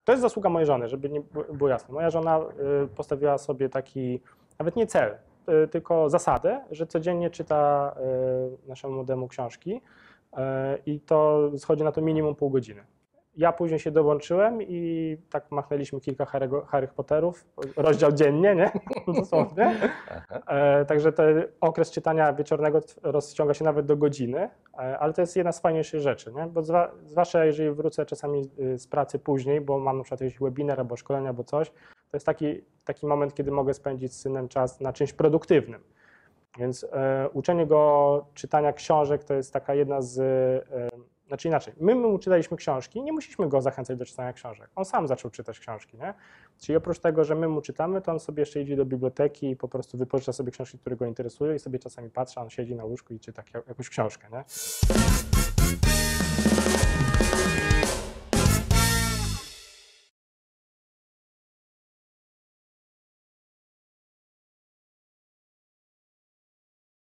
To jest zasługa mojej żony, żeby nie było jasne. Moja żona postawiła sobie taki, nawet nie cel, tylko zasadę, że codziennie czyta naszemu młodemu książki i to schodzi na to minimum pół godziny. Ja później się dołączyłem i tak machnęliśmy kilka Harry Potterów, rozdział dziennie, nie? Dosłownie. Także ten okres czytania wieczornego rozciąga się nawet do godziny, ale to jest jedna z fajniejszych rzeczy, nie? Bo zwłaszcza jeżeli wrócę czasami z pracy później, bo mam na przykład jakiś webinar albo szkolenie albo coś, to jest taki moment, kiedy mogę spędzić z synem czas na czymś produktywnym. Więc uczenie go czytania książek to jest taka jedna z... Znaczy inaczej, my mu czytaliśmy książki, nie musieliśmy go zachęcać do czytania książek. On sam zaczął czytać książki, nie? Czyli oprócz tego, że my mu czytamy, to on sobie jeszcze idzie do biblioteki i po prostu wypożycza sobie książki, które go interesują i sobie czasami patrzy, on siedzi na łóżku i czyta jakąś książkę, nie?